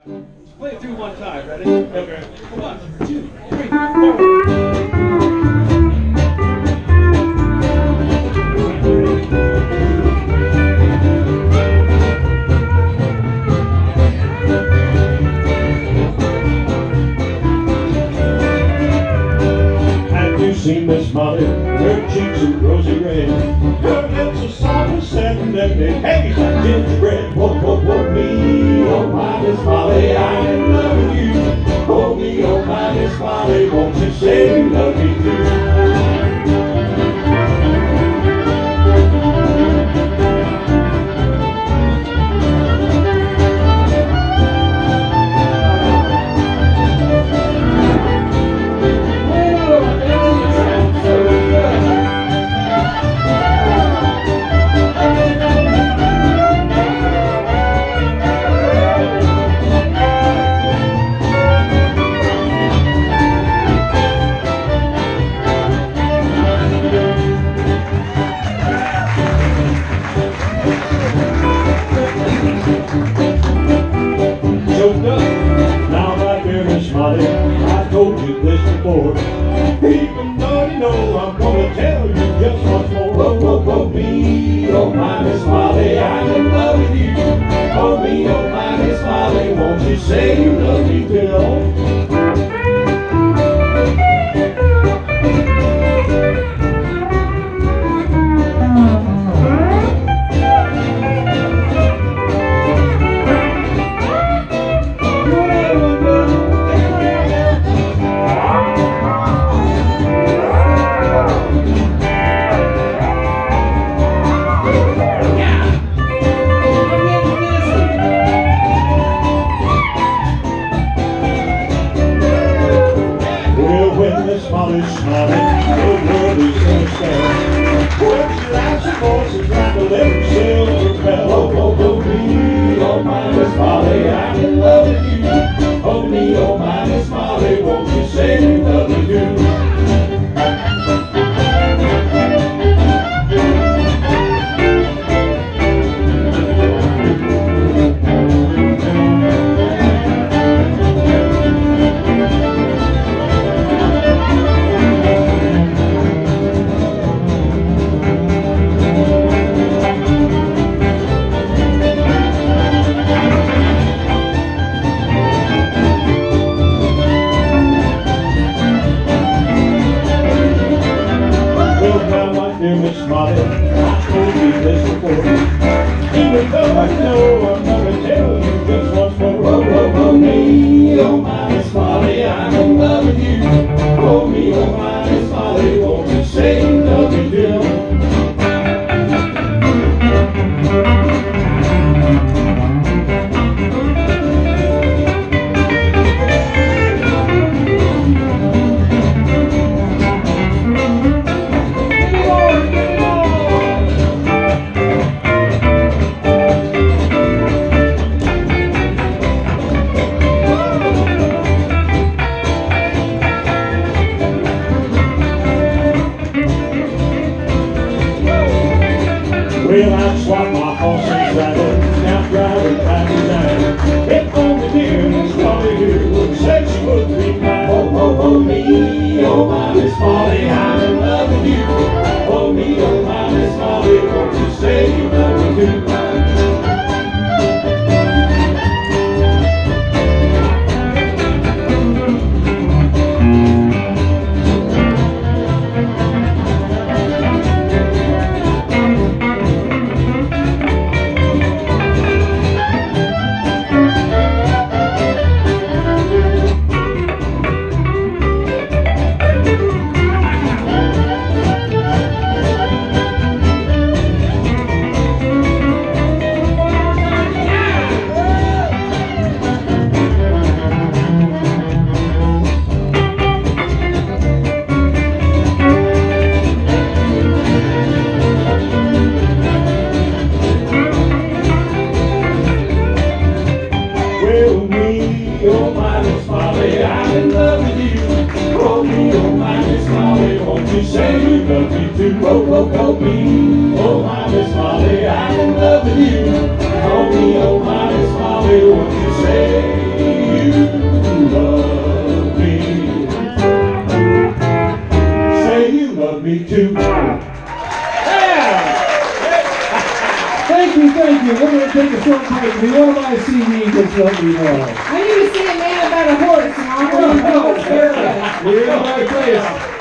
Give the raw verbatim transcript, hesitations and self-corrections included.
Play it through one time, ready? Okay. One, two, three, four. See Miss Molly, her cheeks are rosy red, her lips are soft and satin, and they haze like gingerbread. Whoa, whoa, whoa, me, oh my Miss Molly, I'm in love with you. Oh me, oh my Miss Molly, won't you say you love me too? I told you this before, even though you know I'm gonna tell you just once more. Oh, oh, oh, me, oh my Miss Molly, I'm in love with you. Oh me, oh my Miss Molly, won't you say you love me too? Molly's smiling, the world is understand. When she laughs, her voice is like a little silver bell. Oh, oh, oh, me, oh my Miss Molly, I'm in love with you. Oh me, oh my Miss Molly, won't you say you love me too? Dear Miss Molly, I told you this before, even though I know I'm gonna tell you just once more. Oh, oh, oh, me, oh my Miss Molly, I'm in love with you. Oh me, oh my Miss Molly, won't you say you love me too? Well, I'd swap my horse and saddle, now driving back to town. If only dear Miss Molly here would say she would be mine. Oh, oh, oh, me, oh my Miss Molly, I'm in love with you. Oh me, oh my Miss Molly, won't you say you love me too? Oh my Miss Molly, I'm in love with you. Oh me, oh my Miss Molly, won't you say you love me too? Oh, oh, oh me, oh my Miss Molly, I'm in love with you. Oh me, oh my Miss Molly, won't you say me too. Thank you, thank you. We're going to take a short break. If you want to buy a C D, just let me know. I need to see a man about a horse, Mom. You're in the right place.